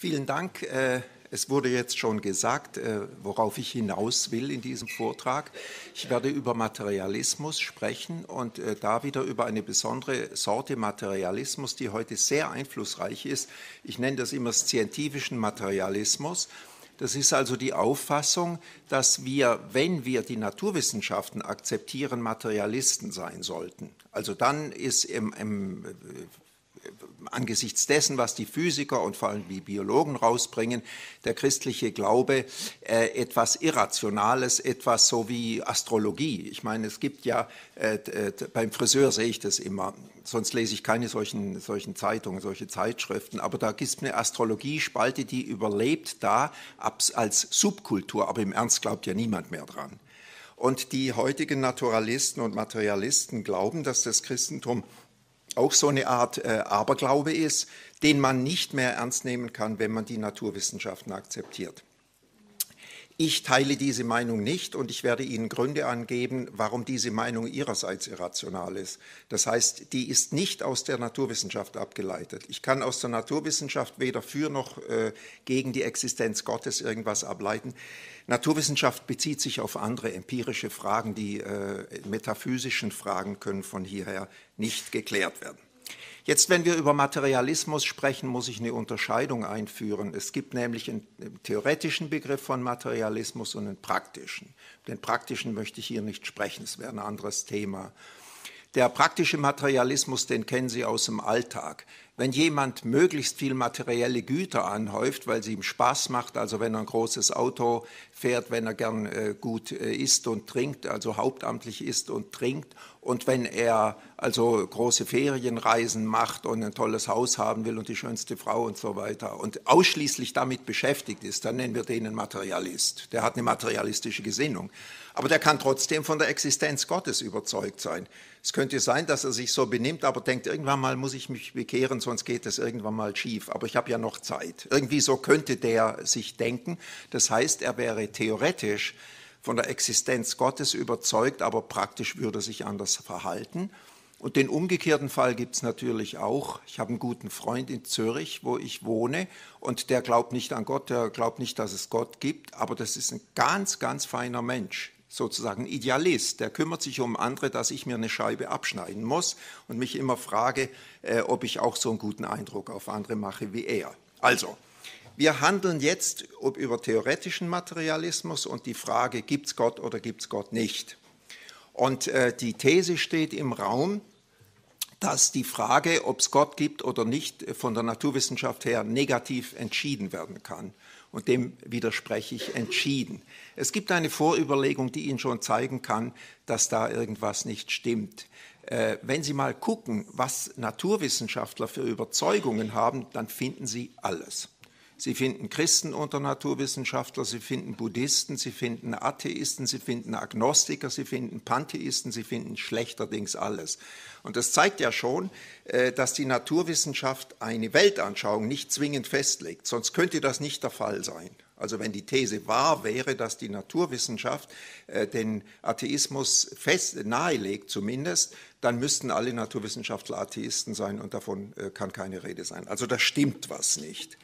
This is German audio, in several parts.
Vielen Dank. Es wurde jetzt schon gesagt, worauf ich hinaus will in diesem Vortrag. Ich werde über Materialismus sprechen und da wieder über eine besondere Sorte Materialismus, die heute sehr einflussreich ist. Ich nenne das immer scientifischen Materialismus. Das ist also die Auffassung, dass wir, wenn wir die Naturwissenschaften akzeptieren, Materialisten sein sollten. Also dann ist angesichts dessen, was die Physiker und vor allem die Biologen rausbringen, der christliche Glaube etwas Irrationales, etwas so wie Astrologie. Ich meine, es gibt ja, beim Friseur sehe ich das immer, sonst lese ich keine solchen Zeitungen, solche Zeitschriften, aber da gibt es eine Astrologie-Spalte, die überlebt da als Subkultur, aber im Ernst glaubt ja niemand mehr dran. Und die heutigen Naturalisten und Materialisten glauben, dass das Christentum auch so eine Art Aberglaube ist, den man nicht mehr ernst nehmen kann, wenn man die Naturwissenschaften akzeptiert. Ich teile diese Meinung nicht und ich werde Ihnen Gründe angeben, warum diese Meinung Ihrerseits irrational ist. Das heißt, die ist nicht aus der Naturwissenschaft abgeleitet. Ich kann aus der Naturwissenschaft weder für noch gegen die Existenz Gottes irgendwas ableiten. Naturwissenschaft bezieht sich auf andere empirische Fragen, die metaphysischen Fragen können von hierher nicht geklärt werden. Jetzt, wenn wir über Materialismus sprechen, muss ich eine Unterscheidung einführen. Es gibt nämlich einen theoretischen Begriff von Materialismus und einen praktischen. Den praktischen möchte ich hier nicht sprechen, es wäre ein anderes Thema. Der praktische Materialismus, den kennen Sie aus dem Alltag. Wenn jemand möglichst viel materielle Güter anhäuft, weil es ihm Spaß macht, also wenn er ein großes Auto fährt, wenn er gern gut isst und trinkt, also hauptamtlich isst und trinkt, und wenn er also große Ferienreisen macht und ein tolles Haus haben will und die schönste Frau und so weiter und ausschließlich damit beschäftigt ist, dann nennen wir den einen Materialist. Der hat eine materialistische Gesinnung. Aber der kann trotzdem von der Existenz Gottes überzeugt sein. Es könnte sein, dass er sich so benimmt, aber denkt, irgendwann mal muss ich mich bekehren, sonst geht es irgendwann mal schief. Aber ich habe ja noch Zeit. Irgendwie so könnte der sich denken. Das heißt, er wäre theoretisch von der Existenz Gottes überzeugt, aber praktisch würde er sich anders verhalten. Und den umgekehrten Fall gibt es natürlich auch. Ich habe einen guten Freund in Zürich, wo ich wohne, und der glaubt nicht an Gott, der glaubt nicht, dass es Gott gibt, aber das ist ein ganz, ganz feiner Mensch. Sozusagen ein Idealist, der kümmert sich um andere, dass ich mir eine Scheibe abschneiden muss und mich immer frage, ob ich auch so einen guten Eindruck auf andere mache wie er. Also, wir handeln jetzt über theoretischen Materialismus und die Frage, gibt es Gott oder gibt es Gott nicht? Und die These steht im Raum, dass die Frage, ob es Gott gibt oder nicht, von der Naturwissenschaft her negativ entschieden werden kann. Und dem widerspreche ich entschieden. Es gibt eine Vorüberlegung, die Ihnen schon zeigen kann, dass da irgendwas nicht stimmt. Wenn Sie mal gucken, was Naturwissenschaftler für Überzeugungen haben, dann finden Sie alles. Sie finden Christen unter Naturwissenschaftler, Sie finden Buddhisten, Sie finden Atheisten, Sie finden Agnostiker, Sie finden Pantheisten, Sie finden schlechterdings alles. Und das zeigt ja schon, dass die Naturwissenschaft eine Weltanschauung nicht zwingend festlegt, sonst könnte das nicht der Fall sein. Also wenn die These wahr wäre, dass die Naturwissenschaft den Atheismus nahelegt zumindest, dann müssten alle Naturwissenschaftler Atheisten sein und davon kann keine Rede sein. Also da stimmt was nicht.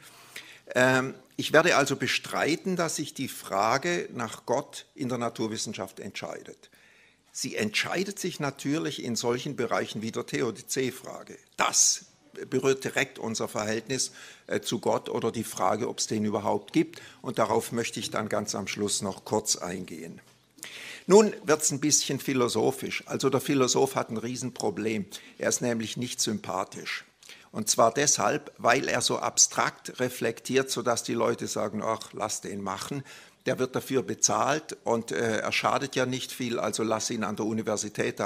Ich werde also bestreiten, dass sich die Frage nach Gott in der Naturwissenschaft entscheidet. Sie entscheidet sich natürlich in solchen Bereichen wie der Theodizee-Frage. Das berührt direkt unser Verhältnis zu Gott oder die Frage, ob es den überhaupt gibt. Und darauf möchte ich dann ganz am Schluss noch kurz eingehen. Nun wird es ein bisschen philosophisch. Also der Philosoph hat ein Riesenproblem. Er ist nämlich nicht sympathisch. Und zwar deshalb, weil er so abstrakt reflektiert, sodass die Leute sagen, ach, lass den machen. Der wird dafür bezahlt und er schadet ja nicht viel, also lass ihn an der Universität da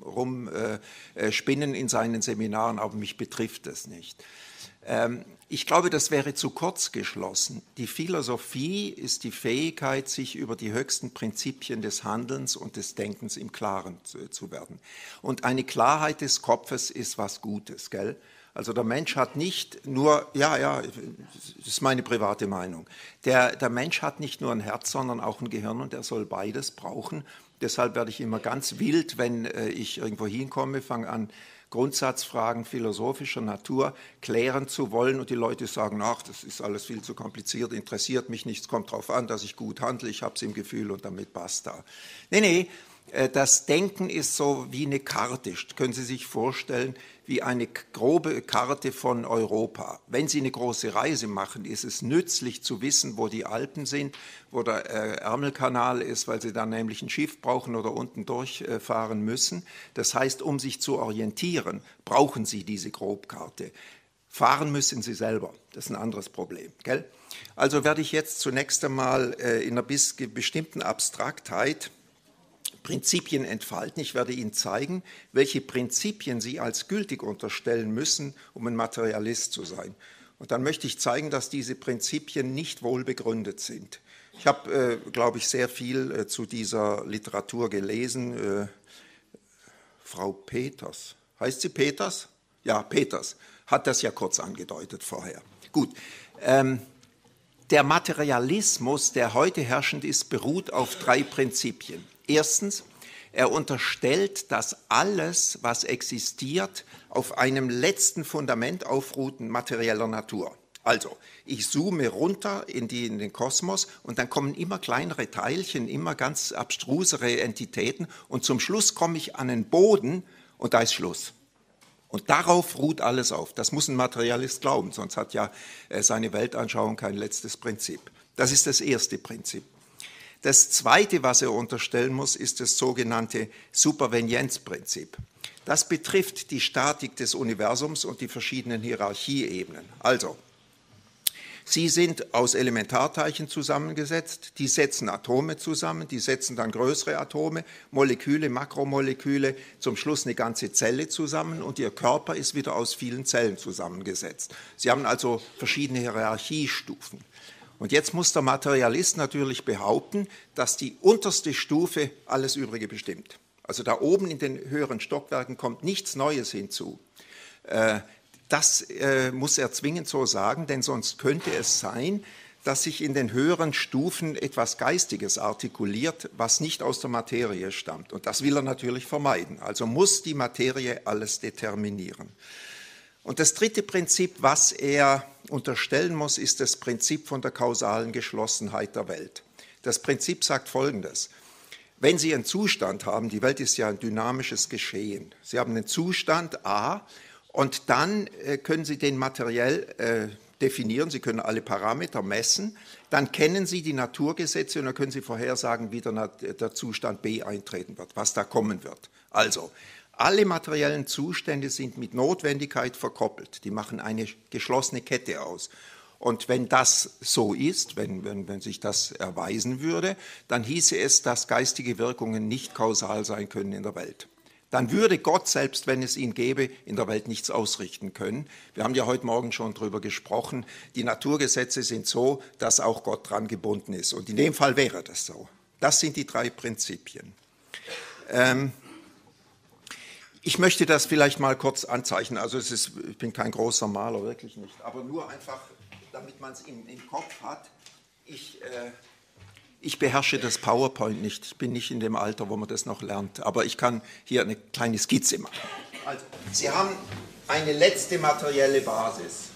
rumspinnen in seinen Seminaren, aber mich betrifft das nicht. Ich glaube, das wäre zu kurz geschlossen. Die Philosophie ist die Fähigkeit, sich über die höchsten Prinzipien des Handelns und des Denkens im Klaren zu werden. Und eine Klarheit des Kopfes ist was Gutes, gell? Also der Mensch hat nicht nur, das ist meine private Meinung, der Mensch hat nicht nur ein Herz, sondern auch ein Gehirn und er soll beides brauchen. Deshalb werde ich immer ganz wild, wenn ich irgendwo hinkomme, fange an, Grundsatzfragen philosophischer Natur klären zu wollen und die Leute sagen, ach, das ist alles viel zu kompliziert, interessiert mich nicht, es kommt darauf an, dass ich gut handle, ich habe es im Gefühl und damit basta. Nee, das Denken ist so wie eine Karte, können Sie sich vorstellen, wie eine grobe Karte von Europa. Wenn Sie eine große Reise machen, ist es nützlich zu wissen, wo die Alpen sind, wo der Ärmelkanal ist, weil Sie dann nämlich ein Schiff brauchen oder unten durchfahren müssen. Das heißt, um sich zu orientieren, brauchen Sie diese Grobkarte. Fahren müssen Sie selber, das ist ein anderes Problem, gell? Also werde ich jetzt zunächst einmal in einer bestimmten Abstraktheit Prinzipien entfalten. Ich werde Ihnen zeigen, welche Prinzipien Sie als gültig unterstellen müssen, um ein Materialist zu sein. Und dann möchte ich zeigen, dass diese Prinzipien nicht wohl begründet sind. Ich habe, glaube ich, sehr viel zu dieser Literatur gelesen. Frau Peters, heißt sie Peters? Ja, Peters hat das ja kurz angedeutet vorher. Gut. Der Materialismus, der heute herrschend ist, beruht auf 3 Prinzipien. Erstens, er unterstellt, dass alles, was existiert, auf einem letzten Fundament aufruht, materieller Natur. Also, ich zoome runter in den Kosmos und dann kommen immer kleinere Teilchen, immer ganz abstrusere Entitäten und zum Schluss komme ich an den Boden und da ist Schluss. Und darauf ruht alles auf. Das muss ein Materialist glauben, sonst hat ja seine Weltanschauung kein letztes Prinzip. Das ist das erste Prinzip. Das zweite, was er unterstellen muss, ist das sogenannte Supervenienzprinzip. Das betrifft die Statik des Universums und die verschiedenen Hierarchieebenen. Also, sie sind aus Elementarteilchen zusammengesetzt, die setzen Atome zusammen, die setzen dann größere Atome, Moleküle, Makromoleküle, zum Schluss eine ganze Zelle zusammen und ihr Körper ist wieder aus vielen Zellen zusammengesetzt. Sie haben also verschiedene Hierarchiestufen. Und jetzt muss der Materialist natürlich behaupten, dass die unterste Stufe alles Übrige bestimmt. Also da oben in den höheren Stockwerken kommt nichts Neues hinzu. Das muss er zwingend so sagen, denn sonst könnte es sein, dass sich in den höheren Stufen etwas Geistiges artikuliert, was nicht aus der Materie stammt. Und das will er natürlich vermeiden. Also muss die Materie alles determinieren. Und das dritte Prinzip, was er unterstellen muss, ist das Prinzip von der kausalen Geschlossenheit der Welt. Das Prinzip sagt Folgendes. Wenn Sie einen Zustand haben, die Welt ist ja ein dynamisches Geschehen. Sie haben einen Zustand A und dann können Sie den materiell definieren, Sie können alle Parameter messen, dann kennen Sie die Naturgesetze und dann können Sie vorhersagen, wie der Zustand B eintreten wird, was da kommen wird. Also, alle materiellen Zustände sind mit Notwendigkeit verkoppelt. Die machen eine geschlossene Kette aus. Und wenn das so ist, wenn sich das erweisen würde, dann hieße es, dass geistige Wirkungen nicht kausal sein können in der Welt. Dann würde Gott, selbst wenn es ihn gäbe, in der Welt nichts ausrichten können. Wir haben ja heute Morgen schon darüber gesprochen, die Naturgesetze sind so, dass auch Gott dran gebunden ist. Und in dem Fall wäre das so. Das sind die 3 Prinzipien. Ich möchte das vielleicht mal kurz anzeichnen. Also ich bin kein großer Maler, wirklich nicht. Aber nur einfach, damit man es im Kopf hat. Ich beherrsche das PowerPoint nicht. Ich bin nicht in dem Alter, wo man das noch lernt. Aber ich kann hier eine kleine Skizze machen. Also, Sie haben eine letzte materielle Basis.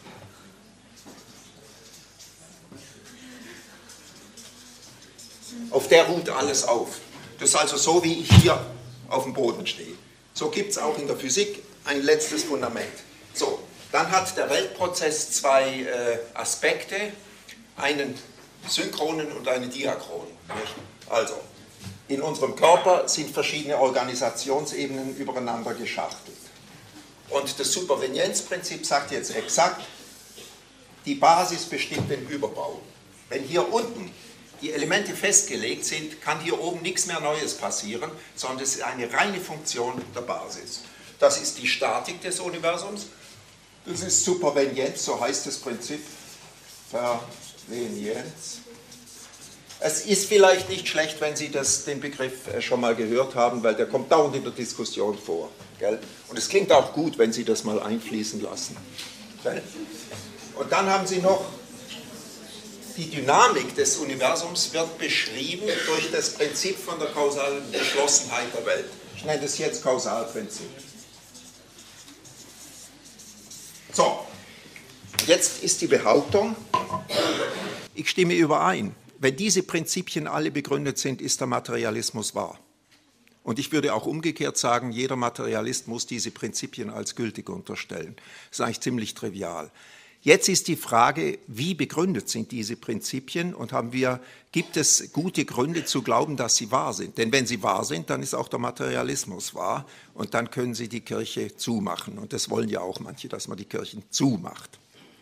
Auf der ruht alles auf. Das ist also so, wie ich hier auf dem Boden stehe. So gibt es auch in der Physik ein letztes Fundament. So, dann hat der Weltprozess 2 Aspekte, einen synchronen und einen diachronen. Also, in unserem Körper sind verschiedene Organisationsebenen übereinander geschachtelt. Und das Supervenienzprinzip sagt jetzt exakt, die Basis bestimmt den Überbau. Wenn hier unten die Elemente festgelegt sind, kann hier oben nichts mehr Neues passieren, sondern es ist eine reine Funktion der Basis. Das ist die Statik des Universums. Das ist Supervenienz, so heißt das Prinzip. Supervenienz. Es ist vielleicht nicht schlecht, wenn Sie den Begriff schon mal gehört haben, weil der kommt dauernd in der Diskussion vor. Gell? Und es klingt auch gut, wenn Sie das mal einfließen lassen. Gell? Und dann haben Sie noch die Dynamik des Universums wird beschrieben durch das Prinzip von der kausalen Geschlossenheit der Welt. Ich nenne das jetzt Kausalprinzip. Jetzt ist die Behauptung, ich stimme überein, wenn diese Prinzipien alle begründet sind, ist der Materialismus wahr. Und ich würde auch umgekehrt sagen, jeder Materialist muss diese Prinzipien als gültig unterstellen. Das ist eigentlich ziemlich trivial. Jetzt ist die Frage, wie begründet sind diese Prinzipien und gibt es gute Gründe zu glauben, dass sie wahr sind? Denn wenn sie wahr sind, dann ist auch der Materialismus wahr und dann können Sie die Kirche zumachen. Und das wollen ja auch manche, dass man die Kirchen zumacht.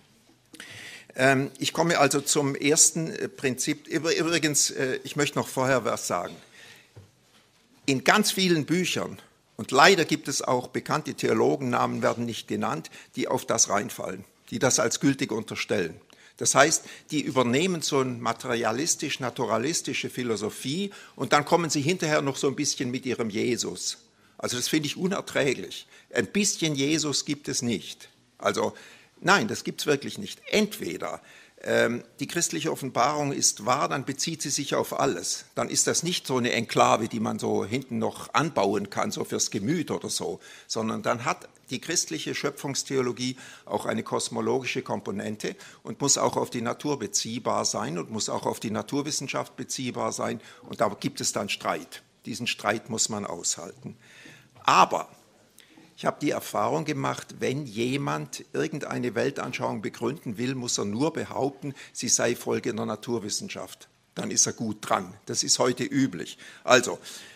Ich komme also zum ersten Prinzip. Übrigens, ich möchte noch vorher was sagen. In ganz vielen Büchern, und leider gibt es auch bekannte Theologen, Namen werden nicht genannt, die auf das reinfallen, die das als gültig unterstellen. Das heißt, die übernehmen so eine materialistisch-naturalistische Philosophie und dann kommen sie hinterher noch so ein bisschen mit ihrem Jesus. Also das finde ich unerträglich. Ein bisschen Jesus gibt es nicht. Also nein, das gibt es wirklich nicht. Entweder die christliche Offenbarung ist wahr, dann bezieht sie sich auf alles. Dann ist das nicht so eine Enklave, die man so hinten noch anbauen kann, so fürs Gemüt oder so, sondern dann hat die christliche Schöpfungstheologie auch eine kosmologische Komponente und muss auch auf die Natur beziehbar sein und muss auch auf die Naturwissenschaft beziehbar sein. Und da gibt es dann Streit. Diesen Streit muss man aushalten. Aber ich habe die Erfahrung gemacht, wenn jemand irgendeine Weltanschauung begründen will, muss er nur behaupten, sie sei Folge der Naturwissenschaft. Dann ist er gut dran. Das ist heute üblich. Also,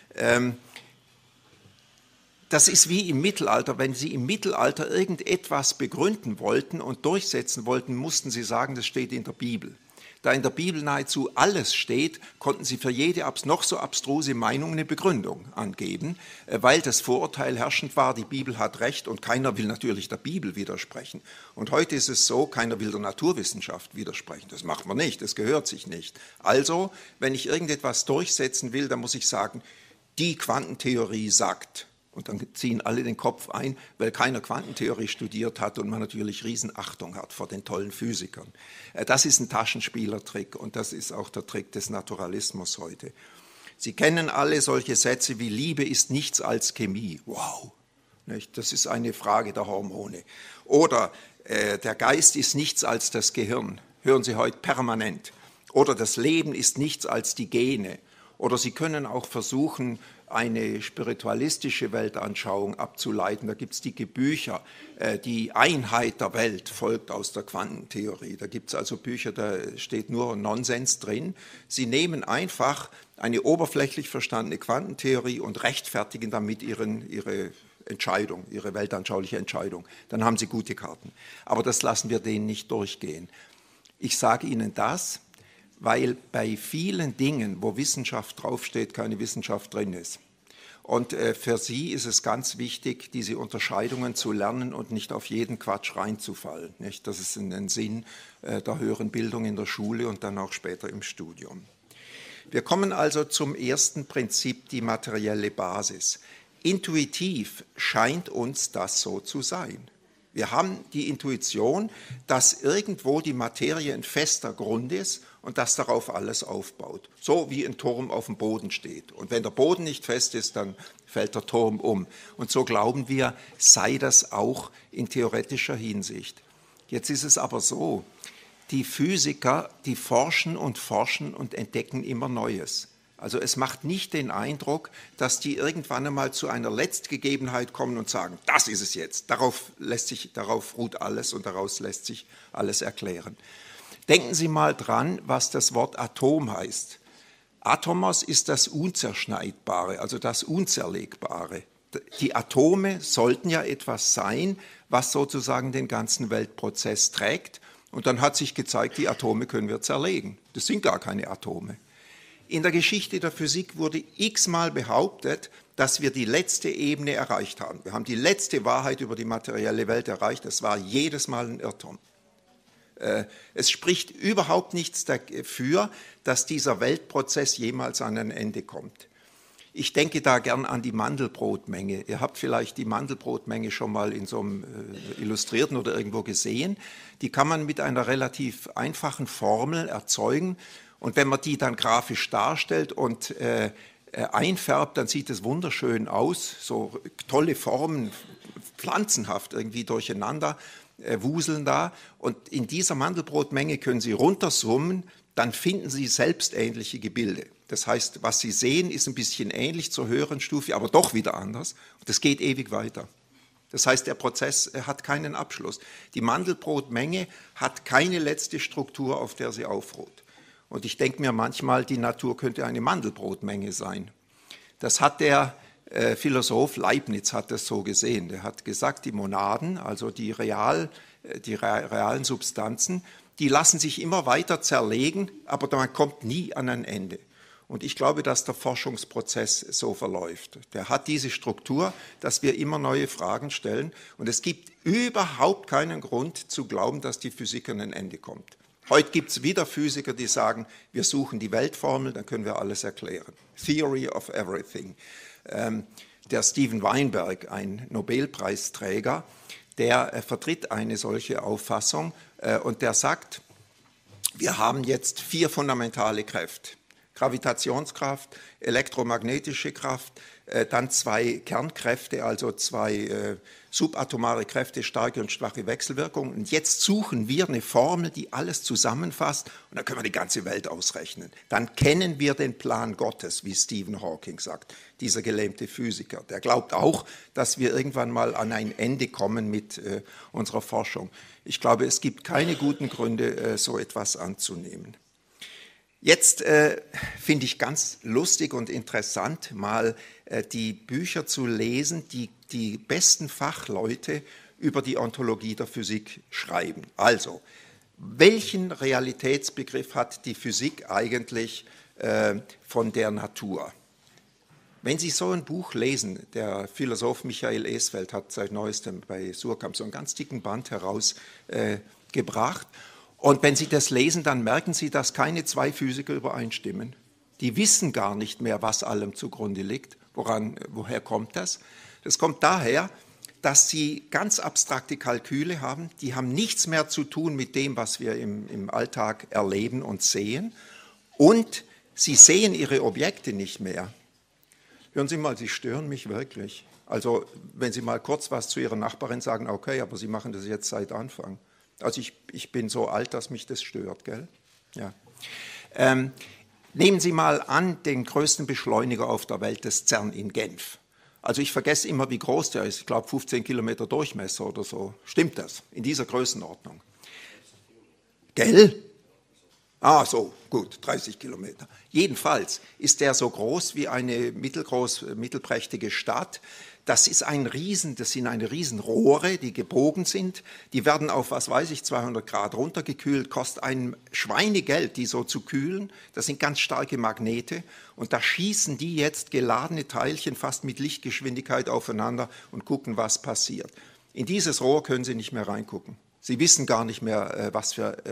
das ist wie im Mittelalter. Wenn Sie im Mittelalter irgendetwas begründen wollten und durchsetzen wollten, mussten Sie sagen, das steht in der Bibel. Da in der Bibel nahezu alles steht, konnten Sie für jede noch so abstruse Meinung eine Begründung angeben, weil das Vorurteil herrschend war, die Bibel hat Recht und keiner will natürlich der Bibel widersprechen. Und heute ist es so, keiner will der Naturwissenschaft widersprechen. Das macht man nicht, das gehört sich nicht. Also, wenn ich irgendetwas durchsetzen will, dann muss ich sagen, die Quantentheorie sagt. Und dann ziehen alle den Kopf ein, weil keiner Quantentheorie studiert hat und man natürlich Riesenachtung hat vor den tollen Physikern. Das ist ein Taschenspielertrick und das ist auch der Trick des Naturalismus heute. Sie kennen alle solche Sätze wie Liebe ist nichts als Chemie. Wow, nicht? Das ist eine Frage der Hormone. Oder der Geist ist nichts als das Gehirn. Hören Sie heute permanent. Oder das Leben ist nichts als die Gene. Oder Sie können auch versuchen, eine spiritualistische Weltanschauung abzuleiten. Da gibt es dicke Bücher. Die Einheit der Welt folgt aus der Quantentheorie. Da gibt es also Bücher, da steht nur Nonsens drin. Sie nehmen einfach eine oberflächlich verstandene Quantentheorie und rechtfertigen damit ihre Entscheidung, ihre weltanschauliche Entscheidung. Dann haben Sie gute Karten. Aber das lassen wir denen nicht durchgehen. Ich sage Ihnen das, weil bei vielen Dingen, wo Wissenschaft draufsteht, keine Wissenschaft drin ist. Und für Sie ist es ganz wichtig, diese Unterscheidungen zu lernen und nicht auf jeden Quatsch reinzufallen. Nicht? Das ist in den Sinn der höheren Bildung in der Schule und dann auch später im Studium. Wir kommen also zum ersten Prinzip, die materielle Basis. Intuitiv scheint uns das so zu sein. Wir haben die Intuition, dass irgendwo die Materie ein fester Grund ist und dass darauf alles aufbaut. So wie ein Turm auf dem Boden steht. Und wenn der Boden nicht fest ist, dann fällt der Turm um. Und so glauben wir, sei das auch in theoretischer Hinsicht. Jetzt ist es aber so, die Physiker, die forschen und entdecken immer Neues. Also es macht nicht den Eindruck, dass die irgendwann einmal zu einer Letztgegebenheit kommen und sagen, das ist es jetzt. Darauf ruht alles und daraus lässt sich alles erklären. Denken Sie mal dran, was das Wort Atom heißt. Atomos ist das Unzerschneidbare, also das Unzerlegbare. Die Atome sollten ja etwas sein, was sozusagen den ganzen Weltprozess trägt. Und dann hat sich gezeigt, die Atome können wir zerlegen. Das sind gar keine Atome. In der Geschichte der Physik wurde x-mal behauptet, dass wir die letzte Ebene erreicht haben. Wir haben die letzte Wahrheit über die materielle Welt erreicht. Das war jedes Mal ein Irrtum. Es spricht überhaupt nichts dafür, dass dieser Weltprozess jemals an ein Ende kommt. Ich denke da gern an die Mandelbrotmenge. Ihr habt vielleicht die Mandelbrotmenge schon mal in so einem Illustrierten oder irgendwo gesehen. Die kann man mit einer relativ einfachen Formel erzeugen. Und wenn man die dann grafisch darstellt und einfärbt, dann sieht es wunderschön aus, so tolle Formen, pflanzenhaft irgendwie durcheinander. wuseln da. Und in dieser Mandelbrotmenge können Sie runtersummen, dann finden Sie selbstähnliche Gebilde. Das heißt, was Sie sehen, ist ein bisschen ähnlich zur höheren Stufe, aber doch wieder anders. Und das geht ewig weiter. Das heißt, der Prozess hat keinen Abschluss. Die Mandelbrotmenge hat keine letzte Struktur, auf der sie aufruht. Und ich denke mir manchmal, die Natur könnte eine Mandelbrotmenge sein. Das hat der Philosoph Leibniz hat das so gesehen. Der hat gesagt, die Monaden, also die realen Substanzen, die lassen sich immer weiter zerlegen, aber man kommt nie an ein Ende. Und ich glaube, dass der Forschungsprozess so verläuft. Der hat diese Struktur, dass wir immer neue Fragen stellen. Und es gibt überhaupt keinen Grund zu glauben, dass die Physik an ein Ende kommt. Heute gibt es wieder Physiker, die sagen, wir suchen die Weltformel, dann können wir alles erklären. Theory of everything. Der Steven Weinberg, ein Nobelpreisträger, der vertritt eine solche Auffassung und der sagt, wir haben jetzt 4 fundamentale Kräfte. Gravitationskraft, elektromagnetische Kraft, dann 2 Kernkräfte, also 2 subatomare Kräfte, starke und schwache Wechselwirkungen. Und jetzt suchen wir eine Formel, die alles zusammenfasst und dann können wir die ganze Welt ausrechnen. Dann kennen wir den Plan Gottes, wie Stephen Hawking sagt, dieser gelähmte Physiker. Der glaubt auch, dass wir irgendwann mal an ein Ende kommen mit unserer Forschung. Ich glaube, es gibt keine guten Gründe, so etwas anzunehmen. Jetzt finde ich ganz lustig und interessant, mal die Bücher zu lesen, die die besten Fachleute über die Ontologie der Physik schreiben. Also, welchen Realitätsbegriff hat die Physik eigentlich von der Natur? Wenn Sie so ein Buch lesen, der Philosoph Michael Esfeld hat seit neuestem bei Suhrkamp so einen ganz dicken Band herausgebracht. Und wenn Sie das lesen, dann merken Sie, dass keine 2 Physiker übereinstimmen. Die wissen gar nicht mehr, was allem zugrunde liegt. Woher kommt das? Das kommt daher, dass sie ganz abstrakte Kalküle haben. Die haben nichts mehr zu tun mit dem, was wir im Alltag erleben und sehen. Und sie sehen ihre Objekte nicht mehr. Hören Sie mal, Sie stören mich wirklich. Also wenn Sie mal kurz was zu Ihrer Nachbarin sagen, okay, aber Sie machen das jetzt seit Anfang. Also ich bin so alt, dass mich das stört, gell? Ja. Nehmen Sie mal an, den größten Beschleuniger auf der Welt, das CERN in Genf. Also ich vergesse immer, wie groß der ist. Ich glaube 15 Kilometer Durchmesser oder so. Stimmt das? In dieser Größenordnung. Gell? Ah, so, gut, 30 Kilometer. Jedenfalls ist der so groß wie eine mittelprächtige Stadt. Das sind eine Riesenrohre, die gebogen sind. Die werden auf, 200 Grad runtergekühlt, kostet einem Schweinegeld, die so zu kühlen. Das sind ganz starke Magnete. Und da schießen die jetzt geladene Teilchen fast mit Lichtgeschwindigkeit aufeinander und gucken, was passiert. In dieses Rohr können Sie nicht mehr reingucken. Sie wissen gar nicht mehr, was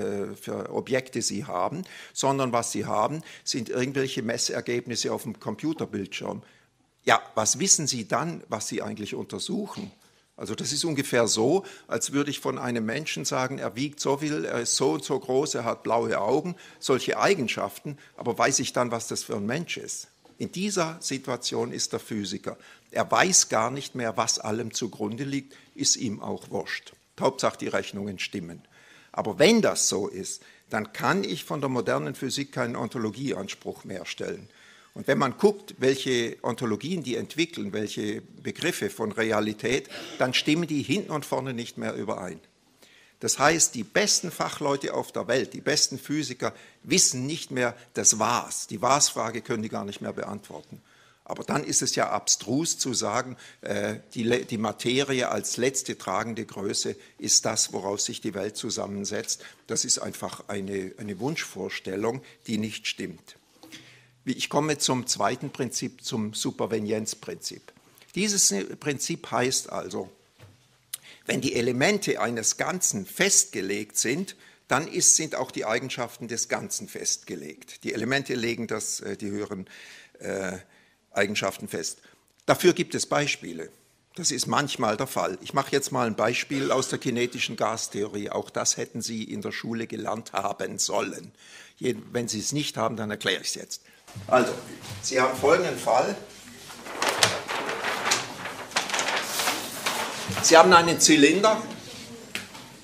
für Objekte Sie haben, sondern was Sie haben, sind irgendwelche Messergebnisse auf dem Computerbildschirm. Ja, was wissen Sie dann, was Sie eigentlich untersuchen? Also das ist ungefähr so, als würde ich von einem Menschen sagen, er wiegt so viel, er ist so und so groß, er hat blaue Augen, solche Eigenschaften, aber weiß ich dann, was das für ein Mensch ist? In dieser Situation ist der Physiker. Er weiß gar nicht mehr, was allem zugrunde liegt, ist ihm auch wurscht. Hauptsache die Rechnungen stimmen. Aber wenn das so ist, dann kann ich von der modernen Physik keinen Ontologieanspruch mehr stellen. Und wenn man guckt, welche Ontologien die entwickeln, welche Begriffe von Realität, dann stimmen die hinten und vorne nicht mehr überein. Das heißt, die besten Fachleute auf der Welt, die besten Physiker, wissen nicht mehr das Was. Die Was-Frage können die gar nicht mehr beantworten. Aber dann ist es ja abstrus zu sagen, die Materie als letzte tragende Größe ist das, woraus sich die Welt zusammensetzt. Das ist einfach eine Wunschvorstellung, die nicht stimmt. Ich komme zum zweiten Prinzip, zum Supervenienzprinzip. Dieses Prinzip heißt also, wenn die Elemente eines Ganzen festgelegt sind, dann sind auch die Eigenschaften des Ganzen festgelegt. Die Elemente legen die höheren Eigenschaften fest. Dafür gibt es Beispiele. Das ist manchmal der Fall. Ich mache jetzt mal ein Beispiel aus der kinetischen Gastheorie. Auch das hätten Sie in der Schule gelernt haben sollen. Wenn Sie es nicht haben, dann erkläre ich es jetzt. Also, Sie haben folgenden Fall. Sie haben einen Zylinder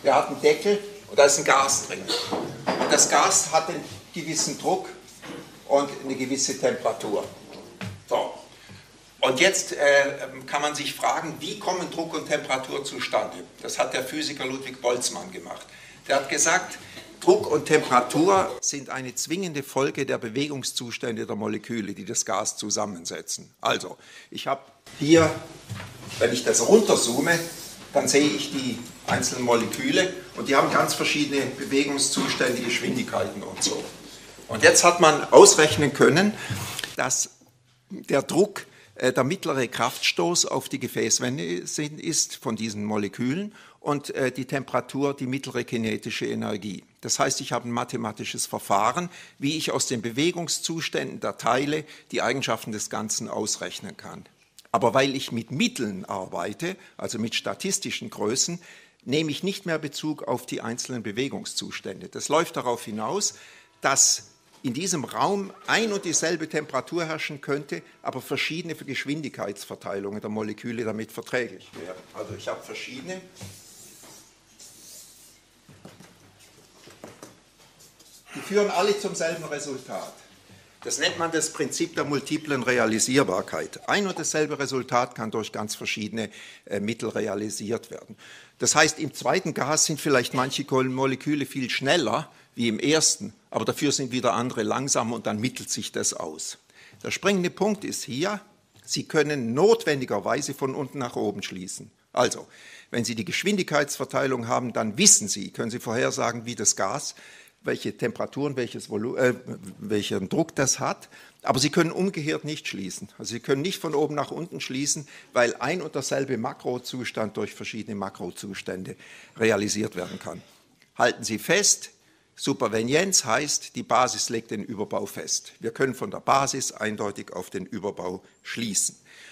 der hat einen Deckel und da ist ein Gas drin. Und das Gas hat einen gewissen Druck und eine gewisse Temperatur. So. Und jetzt kann man sich fragen, wie kommen Druck und Temperatur zustande? Das hat der Physiker Ludwig Boltzmann gemacht. Der hat gesagt, Druck und Temperatur sind eine zwingende Folge der Bewegungszustände der Moleküle, die das Gas zusammensetzen. Also, ich habe hier, wenn ich das runterzoome, dann sehe ich die einzelnen Moleküle und die haben ganz verschiedene Bewegungszustände, Geschwindigkeiten und so. Und jetzt hat man ausrechnen können, dass der Druck der mittlere Kraftstoß auf die Gefäßwände ist von diesen Molekülen und die Temperatur die mittlere kinetische Energie. Das heißt, ich habe ein mathematisches Verfahren, wie ich aus den Bewegungszuständen der Teile die Eigenschaften des Ganzen ausrechnen kann. Aber weil ich mit Mitteln arbeite, also mit statistischen Größen, nehme ich nicht mehr Bezug auf die einzelnen Bewegungszustände. Das läuft darauf hinaus, dass in diesem Raum ein und dieselbe Temperatur herrschen könnte, aber verschiedene Geschwindigkeitsverteilungen der Moleküle damit verträglich wären. Also ich habe verschiedene. Die führen alle zum selben Resultat. Das nennt man das Prinzip der multiplen Realisierbarkeit. Ein und dasselbe Resultat kann durch ganz verschiedene Mittel realisiert werden. Das heißt, im zweiten Gas sind vielleicht manche Moleküle viel schneller wie im ersten, aber dafür sind wieder andere langsamer und dann mittelt sich das aus. Der springende Punkt ist hier, Sie können notwendigerweise von unten nach oben schließen. Also, wenn Sie die Geschwindigkeitsverteilung haben, dann wissen Sie, können Sie vorhersagen, wie das Gas, welche Temperaturen, welchen Druck das hat, aber Sie können umgekehrt nicht schließen. Also Sie können nicht von oben nach unten schließen, weil ein und derselbe Makrozustand durch verschiedene Makrozustände realisiert werden kann. Halten Sie fest, Supervenienz heißt, die Basis legt den Überbau fest. Wir können von der Basis eindeutig auf den Überbau schließen.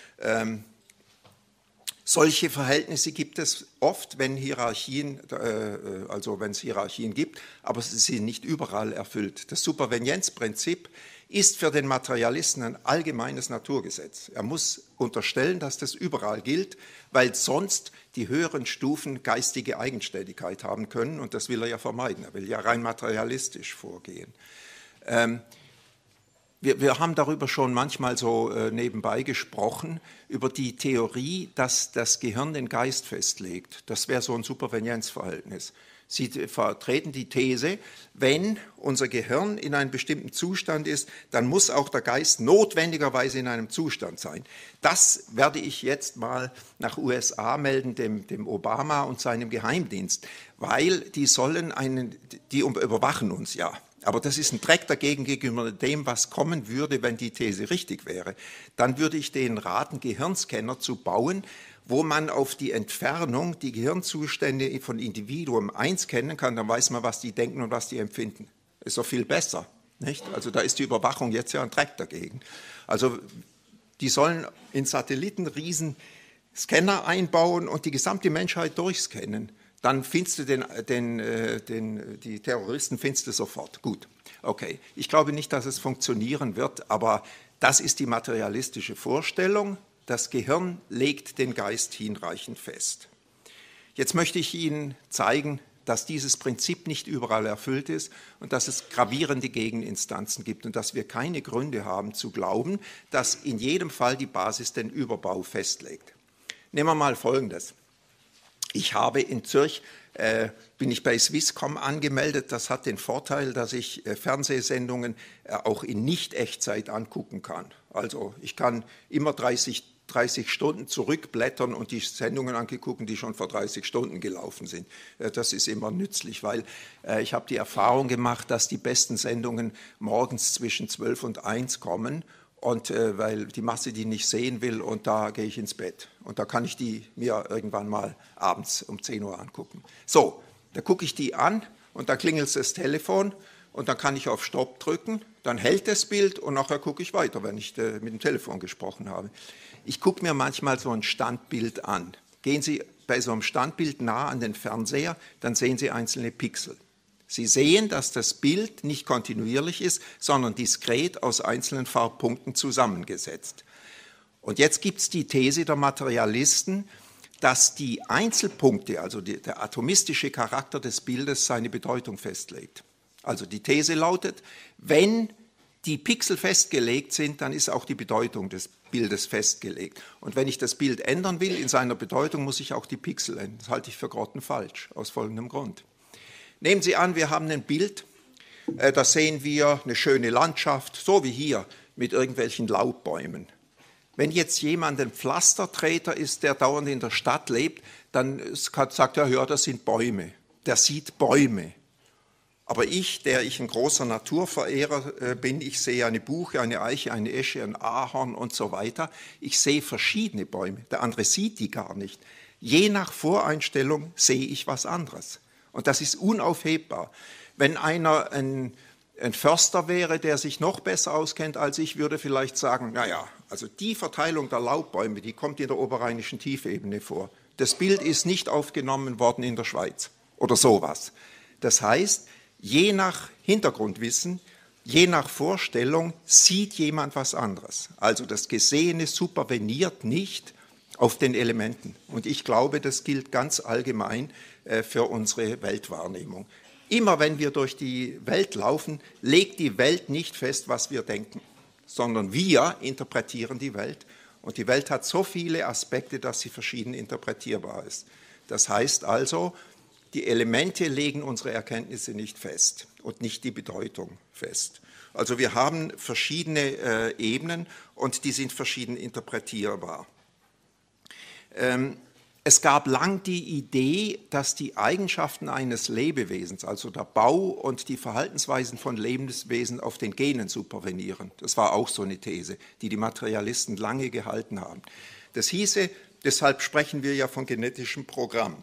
Solche Verhältnisse gibt es oft, wenn Hierarchien, also wenn es Hierarchien gibt, aber sie sind nicht überall erfüllt. Das Supervenienzprinzip ist für den Materialisten ein allgemeines Naturgesetz. Er muss unterstellen, dass das überall gilt, weil sonst die höheren Stufen geistige Eigenständigkeit haben können und das will er ja vermeiden. Er will ja rein materialistisch vorgehen. Wir haben darüber schon manchmal so nebenbei gesprochen, über die Theorie, dass das Gehirn den Geist festlegt. Das wäre so ein Supervenienzverhältnis. Sie vertreten die These, wenn unser Gehirn in einem bestimmten Zustand ist, dann muss auch der Geist notwendigerweise in einem Zustand sein. Das werde ich jetzt mal nach USA melden, dem Obama und seinem Geheimdienst, weil die überwachen uns ja. Aber das ist ein Dreck dagegen gegenüber dem, was kommen würde, wenn die These richtig wäre. Dann würde ich denen raten, Gehirnscanner zu bauen, wo man auf die Entfernung die Gehirnzustände von Individuum einscannen kann, dann weiß man, was die denken und was die empfinden. Ist doch viel besser, nicht? Also da ist die Überwachung jetzt ja ein Dreck dagegen. Also die sollen in Satelliten riesen Scanner einbauen und die gesamte Menschheit durchscannen. Dann findest du die Terroristen findest du sofort. Gut, okay. Ich glaube nicht, dass es funktionieren wird, aber das ist die materialistische Vorstellung. Das Gehirn legt den Geist hinreichend fest. Jetzt möchte ich Ihnen zeigen, dass dieses Prinzip nicht überall erfüllt ist und dass es gravierende Gegeninstanzen gibt und dass wir keine Gründe haben zu glauben, dass in jedem Fall die Basis den Überbau festlegt. Nehmen wir mal Folgendes. Ich habe in Zürich, bin ich bei Swisscom angemeldet. Das hat den Vorteil, dass ich Fernsehsendungen auch in Nicht-Echtzeit angucken kann. Also ich kann immer 30 Stunden zurückblättern und die Sendungen angucken, die schon vor 30 Stunden gelaufen sind. Das ist immer nützlich, weil ich habe die Erfahrung gemacht, dass die besten Sendungen morgens zwischen 12 und 1 kommen. Und weil die Masse die nicht sehen will und da gehe ich ins Bett. Und da kann ich die mir irgendwann mal abends um 10 Uhr angucken. So, da gucke ich die an und da klingelt das Telefon und dann kann ich auf Stopp drücken, dann hält das Bild und nachher gucke ich weiter, wenn ich mit dem Telefon gesprochen habe. Ich gucke mir manchmal so ein Standbild an. Gehen Sie bei so einem Standbild nah an den Fernseher, dann sehen Sie einzelne Pixel. Sie sehen, dass das Bild nicht kontinuierlich ist, sondern diskret aus einzelnen Farbpunkten zusammengesetzt. Und jetzt gibt es die These der Materialisten, dass die Einzelpunkte, also der atomistische Charakter des Bildes, seine Bedeutung festlegt. Also die These lautet, wenn die Pixel festgelegt sind, dann ist auch die Bedeutung des Bildes festgelegt. Und wenn ich das Bild ändern will in seiner Bedeutung, muss ich auch die Pixel ändern. Das halte ich für grottenfalsch, aus folgendem Grund. Nehmen Sie an, wir haben ein Bild, da sehen wir eine schöne Landschaft, so wie hier, mit irgendwelchen Laubbäumen. Wenn jetzt jemand ein Pflastertreter ist, der dauernd in der Stadt lebt, dann sagt er, ja, das sind Bäume. Der sieht Bäume. Aber ich, der ich ein großer Naturverehrer bin, ich sehe eine Buche, eine Eiche, eine Esche, ein Ahorn und so weiter. Ich sehe verschiedene Bäume. Der andere sieht die gar nicht. Je nach Voreinstellung sehe ich was anderes. Und das ist unaufhebbar. Wenn einer ein Förster wäre, der sich noch besser auskennt als ich, würde vielleicht sagen, naja, also die Verteilung der Laubbäume, die kommt in der oberrheinischen Tiefebene vor. Das Bild ist nicht aufgenommen worden in der Schweiz oder sowas. Das heißt, je nach Hintergrundwissen, je nach Vorstellung sieht jemand was anderes. Also das Gesehene superveniert nicht auf den Elementen. Und ich glaube, das gilt ganz allgemein für unsere Weltwahrnehmung. Immer wenn wir durch die Welt laufen, legt die Welt nicht fest, was wir denken, sondern wir interpretieren die Welt. Und die Welt hat so viele Aspekte, dass sie verschieden interpretierbar ist. Das heißt also, die Elemente legen unsere Erkenntnisse nicht fest und nicht die Bedeutung fest. Also wir haben verschiedene Ebenen und die sind verschieden interpretierbar. Es gab lang die Idee, dass die Eigenschaften eines Lebewesens, also der Bau und die Verhaltensweisen von Lebenswesen auf den Genen supervenieren. Das war auch so eine These, die die Materialisten lange gehalten haben. Das hieße, deshalb sprechen wir ja von genetischem Programm.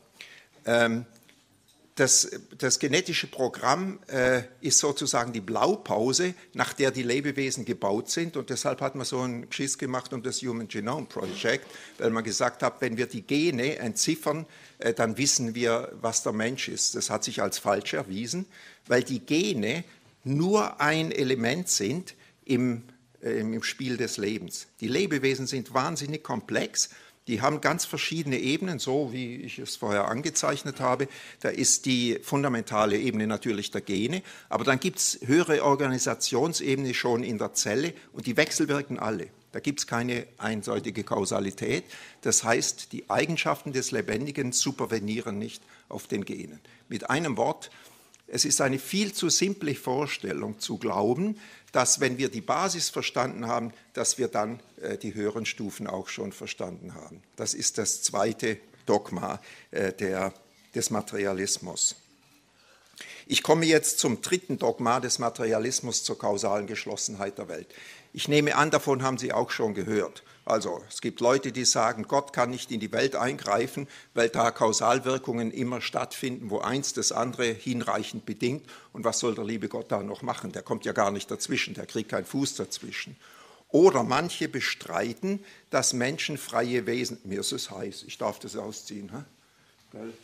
Das genetische Programm ist sozusagen die Blaupause, nach der die Lebewesen gebaut sind. Und deshalb hat man so einen Geschiss gemacht um das Human Genome Project, weil man gesagt hat, wenn wir die Gene entziffern, dann wissen wir, was der Mensch ist. Das hat sich als falsch erwiesen, weil die Gene nur ein Element sind im Spiel des Lebens. Die Lebewesen sind wahnsinnig komplex. Die haben ganz verschiedene Ebenen, so wie ich es vorher angezeichnet habe. Da ist die fundamentale Ebene natürlich der Gene, aber dann gibt es höhere Organisationsebene schon in der Zelle und die wechselwirken alle. Da gibt es keine eindeutige Kausalität. Das heißt, die Eigenschaften des Lebendigen supervenieren nicht auf den Genen. Mit einem Wort, es ist eine viel zu simple Vorstellung zu glauben, dass, wenn wir die Basis verstanden haben, dass wir dann die höheren Stufen auch schon verstanden haben. Das ist das zweite Dogma des Materialismus. Ich komme jetzt zum dritten Dogma des Materialismus, zur kausalen Geschlossenheit der Welt. Ich nehme an, davon haben Sie auch schon gehört. Also es gibt Leute, die sagen, Gott kann nicht in die Welt eingreifen, weil da Kausalwirkungen immer stattfinden, wo eins das andere hinreichend bedingt. Und was soll der liebe Gott da noch machen? Der kommt ja gar nicht dazwischen, der kriegt keinen Fuß dazwischen. Oder manche bestreiten, dass Menschen freie Wesen, mir ist es heiß, ich darf das ausziehen. Gell?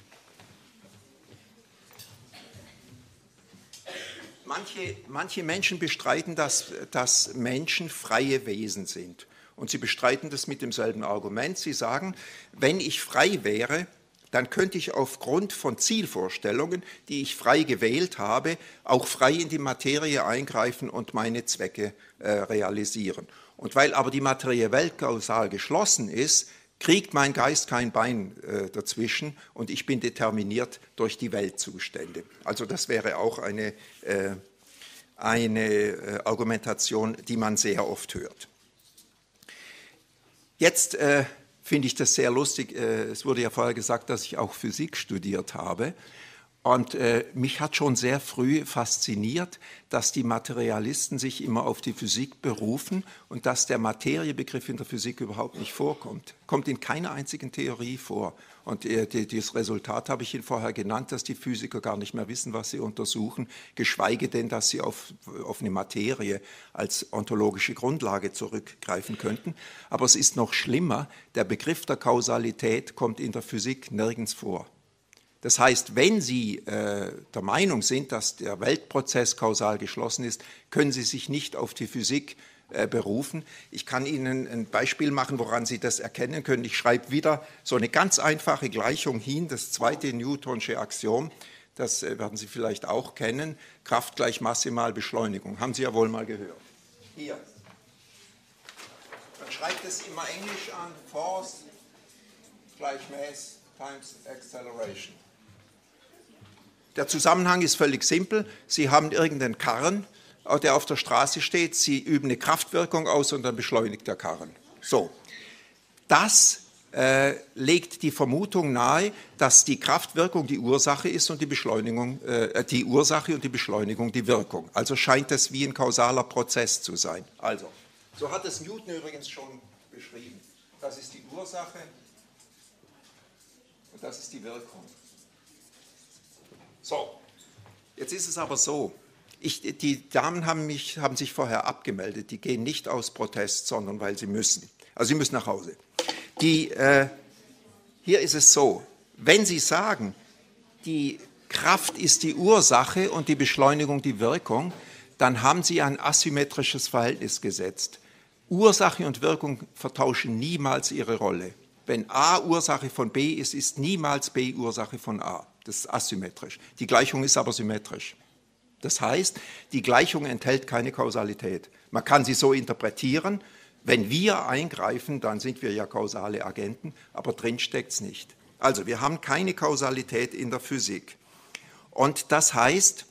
Manche Menschen bestreiten, dass Menschen freie Wesen sind. Und sie bestreiten das mit demselben Argument. Sie sagen, wenn ich frei wäre, dann könnte ich aufgrund von Zielvorstellungen, die ich frei gewählt habe, auch frei in die Materie eingreifen und meine Zwecke realisieren. Und weil aber die materielle Welt kausal geschlossen ist, kriegt mein Geist kein Bein dazwischen und ich bin determiniert durch die Weltzustände. Also das wäre auch eine Argumentation, die man sehr oft hört. Jetzt finde ich das sehr lustig. Es wurde ja vorher gesagt, dass ich auch Physik studiert habe. Und mich hat schon sehr früh fasziniert, dass die Materialisten sich immer auf die Physik berufen und dass der Materiebegriff in der Physik überhaupt nicht vorkommt. Kommt in keiner einzigen Theorie vor. Und das Resultat habe ich Ihnen vorher genannt, dass die Physiker gar nicht mehr wissen, was sie untersuchen, geschweige denn, dass sie auf eine Materie als ontologische Grundlage zurückgreifen könnten. Aber es ist noch schlimmer, der Begriff der Kausalität kommt in der Physik nirgends vor. Das heißt, wenn Sie der Meinung sind, dass der Weltprozess kausal geschlossen ist, können Sie sich nicht auf die Physik berufen. Ich kann Ihnen ein Beispiel machen, woran Sie das erkennen können. Ich schreibe wieder so eine ganz einfache Gleichung hin, das zweite Newtonsche Axiom. Das werden Sie vielleicht auch kennen. Kraft gleich Masse mal Beschleunigung. Haben Sie ja wohl mal gehört. Hier. Man schreibt es immer Englisch an. Force gleich Mass times Acceleration. Der Zusammenhang ist völlig simpel. Sie haben irgendeinen Karren, der auf der Straße steht. Sie üben eine Kraftwirkung aus und dann beschleunigt der Karren. So. Das legt die Vermutung nahe, dass die Kraftwirkung die Ursache ist und die Beschleunigung die Ursache und die Beschleunigung die Wirkung. Also scheint das wie ein kausaler Prozess zu sein. Also, so hat es Newton übrigens schon beschrieben. Das ist die Ursache und das ist die Wirkung. So, jetzt ist es aber so. Die Damen haben sich vorher abgemeldet. Die gehen nicht aus Protest, sondern weil sie müssen. Also sie müssen nach Hause. Hier ist es so, wenn Sie sagen, die Kraft ist die Ursache und die Beschleunigung die Wirkung, dann haben Sie ein asymmetrisches Verhältnis gesetzt. Ursache und Wirkung vertauschen niemals ihre Rolle. Wenn A Ursache von B ist, ist niemals B Ursache von A. Das ist asymmetrisch. Die Gleichung ist aber symmetrisch. Das heißt, die Gleichung enthält keine Kausalität. Man kann sie so interpretieren, wenn wir eingreifen, dann sind wir ja kausale Agenten, aber drin steckt es nicht. Also wir haben keine Kausalität in der Physik. Und das heißt,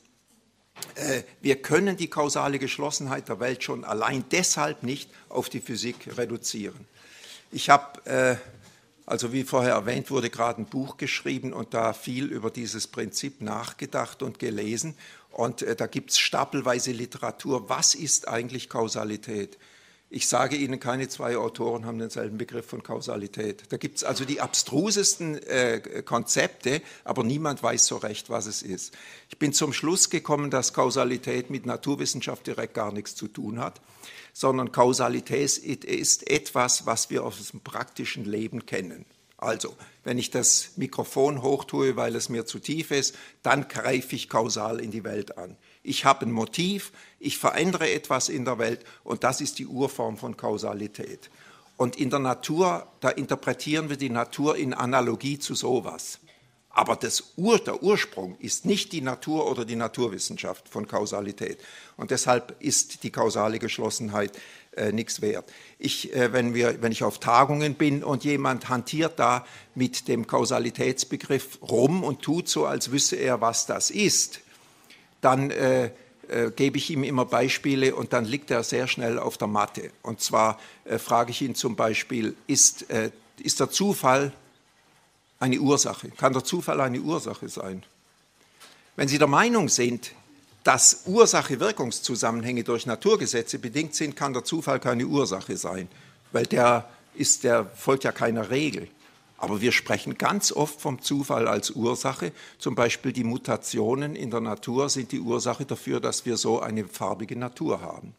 wir können die kausale Geschlossenheit der Welt schon allein deshalb nicht auf die Physik reduzieren. Ich habe, also wie vorher erwähnt wurde, gerade ein Buch geschrieben und da viel über dieses Prinzip nachgedacht und gelesen. Und da gibt es stapelweise Literatur. Was ist eigentlich Kausalität? Ich sage Ihnen, keine zwei Autoren haben denselben Begriff von Kausalität. Da gibt es also die abstrusesten Konzepte, aber niemand weiß so recht, was es ist. Ich bin zum Schluss gekommen, dass Kausalität mit Naturwissenschaft direkt gar nichts zu tun hat, sondern Kausalität ist etwas, was wir aus dem praktischen Leben kennen. Also, wenn ich das Mikrofon hochtue, weil es mir zu tief ist, dann greife ich kausal in die Welt an. Ich habe ein Motiv, ich verändere etwas in der Welt und das ist die Urform von Kausalität. Und in der Natur, da interpretieren wir die Natur in Analogie zu sowas. Aber der Ursprung ist nicht die Natur oder die Naturwissenschaft von Kausalität. Und deshalb ist die kausale Geschlossenheit nichts wert. Wenn ich auf Tagungen bin und jemand hantiert da mit dem Kausalitätsbegriff rum und tut so, als wüsste er, was das ist, dann gebe ich ihm immer Beispiele und dann liegt er sehr schnell auf der Matte. Und zwar frage ich ihn zum Beispiel, ist der Zufall eine Ursache? Kann der Zufall eine Ursache sein? Wenn Sie der Meinung sind, dass Ursache-Wirkungszusammenhänge durch Naturgesetze bedingt sind, kann der Zufall keine Ursache sein, weil der folgt ja keiner Regel. Aber wir sprechen ganz oft vom Zufall als Ursache. Zum Beispiel die Mutationen in der Natur sind die Ursache dafür, dass wir so eine farbige Natur haben.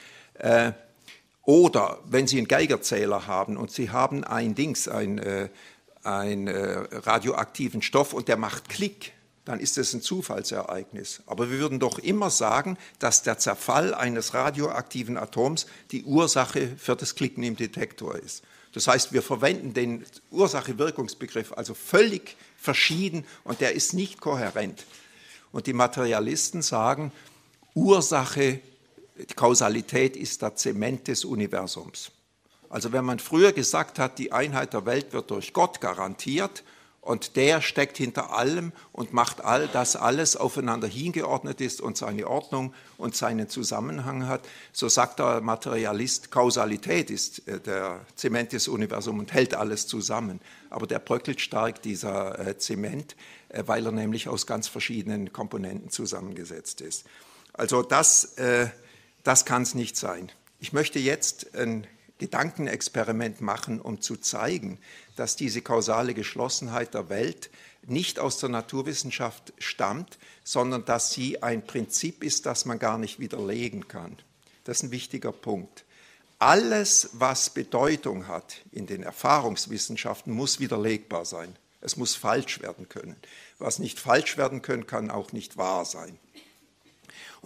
Oder wenn Sie einen Geigerzähler haben und Sie haben einen radioaktiven Stoff und der macht Klick, dann ist es ein Zufallsereignis. Aber wir würden doch immer sagen, dass der Zerfall eines radioaktiven Atoms die Ursache für das Klicken im Detektor ist. Das heißt, wir verwenden den Ursache-Wirkungsbegriff also völlig verschieden und der ist nicht kohärent. Und die Materialisten sagen, Ursache, Kausalität ist der Zement des Universums. Also wenn man früher gesagt hat, die Einheit der Welt wird durch Gott garantiert und der steckt hinter allem und macht dass alles aufeinander hingeordnet ist und seine Ordnung und seinen Zusammenhang hat, so sagt der Materialist, Kausalität ist der Zement des Universums und hält alles zusammen. Aber der bröckelt stark, dieser Zement, weil er nämlich aus ganz verschiedenen Komponenten zusammengesetzt ist. Also das kann es nicht sein. Ich möchte jetzt ein Gedankenexperiment machen, um zu zeigen, dass diese kausale Geschlossenheit der Welt nicht aus der Naturwissenschaft stammt, sondern dass sie ein Prinzip ist, das man gar nicht widerlegen kann. Das ist ein wichtiger Punkt. Alles, was Bedeutung hat in den Erfahrungswissenschaften, muss widerlegbar sein. Es muss falsch werden können. Was nicht falsch werden kann, kann auch nicht wahr sein.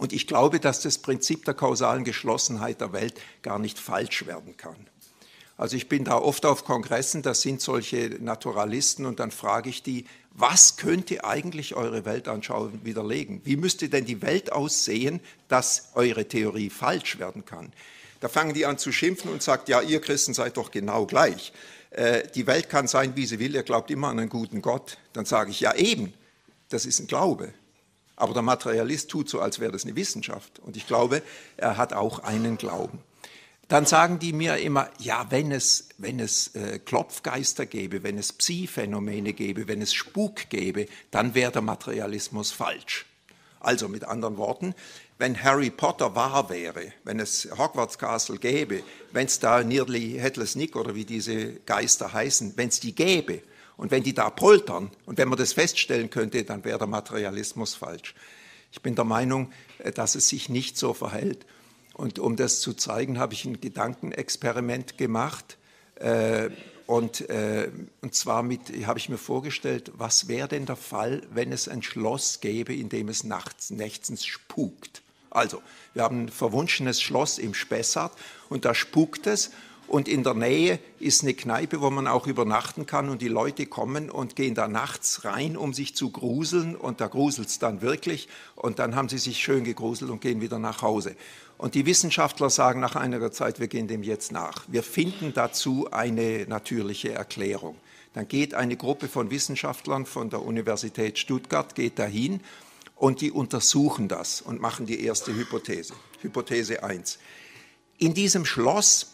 Und ich glaube, dass das Prinzip der kausalen Geschlossenheit der Welt gar nicht falsch werden kann. Also ich bin da oft auf Kongressen, das sind solche Naturalisten und dann frage ich die, was könnte eigentlich eure Weltanschauung widerlegen? Wie müsste denn die Welt aussehen, dass eure Theorie falsch werden kann? Da fangen die an zu schimpfen und sagen, ja, ihr Christen seid doch genau gleich. Die Welt kann sein, wie sie will, ihr glaubt immer an einen guten Gott. Dann sage ich, ja eben, das ist ein Glaube. Aber der Materialist tut so, als wäre das eine Wissenschaft. Und ich glaube, er hat auch einen Glauben. Dann sagen die mir immer, ja, wenn es Klopfgeister gäbe, wenn es Psi-Phänomene gäbe, wenn es Spuk gäbe, dann wäre der Materialismus falsch. Also mit anderen Worten, wenn Harry Potter wahr wäre, wenn es Hogwarts Castle gäbe, wenn es da Nearly Headless Nick oder wie diese Geister heißen, wenn es die gäbe und wenn die da poltern und wenn man das feststellen könnte, dann wäre der Materialismus falsch. Ich bin der Meinung, dass es sich nicht so verhält. Und um das zu zeigen, habe ich ein Gedankenexperiment gemacht. Und zwar habe ich mir vorgestellt, was wäre denn der Fall, wenn es ein Schloss gäbe, in dem es nächtens spukt. Also, wir haben ein verwunschenes Schloss im Spessart und da spukt es. Und in der Nähe ist eine Kneipe, wo man auch übernachten kann und die Leute kommen und gehen da nachts rein, um sich zu gruseln und da gruselt es dann wirklich und dann haben sie sich schön gegruselt und gehen wieder nach Hause. Und die Wissenschaftler sagen nach einiger Zeit, wir gehen dem jetzt nach. Wir finden dazu eine natürliche Erklärung. Dann geht eine Gruppe von Wissenschaftlern von der Universität Stuttgart, geht dahin und die untersuchen das und machen die erste Hypothese. Hypothese 1. In diesem Schloss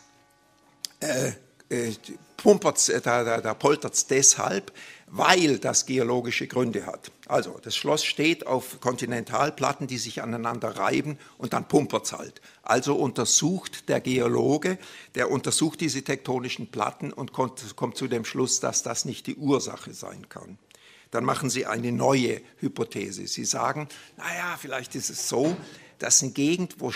da poltert es deshalb, weil das geologische Gründe hat. Also das Schloss steht auf Kontinentalplatten, die sich aneinander reiben und dann pumpert es halt. Also untersucht der Geologe, der untersucht diese tektonischen Platten und kommt zu dem Schluss, dass das nicht die Ursache sein kann. Dann machen Sie eine neue Hypothese. Sie sagen, naja, vielleicht ist es so, dass eine Gegend, wo